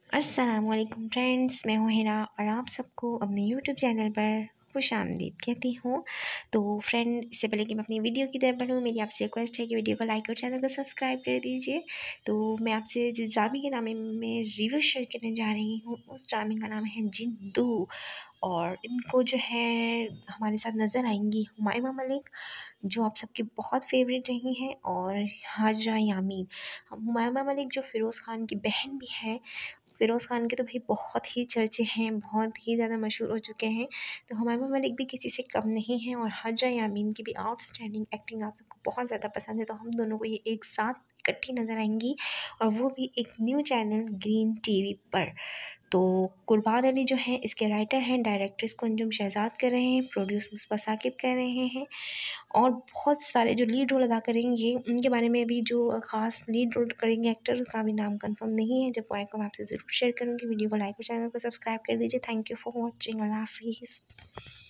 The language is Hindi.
अस्सलामुअलैकुम फ्रेंड्स, मैं हूँ हिना और आप सबको अपने यूट्यूब चैनल पर खुशामदीद कहती हूँ। तो फ्रेंड, इससे पहले कि मैं अपनी वीडियो की तरफ बढ़ूँ, मेरी आपसे रिक्वेस्ट है कि वीडियो को लाइक और चैनल को सब्सक्राइब कर दीजिए। तो मैं आपसे जिस ड्रामे के नाम में रिव्यू शेयर करने जा रही हूँ, उस ड्रामे का नाम है जिंदू। और इनको जो है हमारे साथ नज़र आएंगी हुमायूमा मलिक, जो आप सबकी बहुत फेवरेट रही हैं, और हाजरा यामीन। हुमायूमा मलिक जो फ़िरोज़ ख़ान की बहन भी है। फ़िरोज़ ख़ान के तो भाई बहुत ही चर्चे हैं, बहुत ही ज़्यादा मशहूर हो चुके हैं। तो हुमायूमा मलिक भी किसी से कम नहीं हैं, और हाजरा यामीन की भी आउटस्टैंडिंग एक्टिंग आप सबको बहुत ज़्यादा पसंद है। तो हम दोनों को ये एक साथ इकट्ठी नज़र आएंगी, और वो भी एक न्यू चैनल ग्रीन टीवी पर। तो कुर्बान अली जो हैं इसके राइटर हैं, डायरेक्टर इसको अंजुम शहजाद कर रहे हैं, प्रोड्यूस मुस्बा साकिब कर रहे हैं, और बहुत सारे जो लीड रोल अदा करेंगे उनके बारे में भी, जो ख़ास लीड रोल करेंगे एक्टर का भी नाम कंफर्म नहीं है। जब वो आएगा मैं आपसे ज़रूर शेयर करूँगी। वीडियो को लाइक और चैनल को सब्सक्राइब कर दीजिए। Thank you for watching. अल्लाह हाफिज़।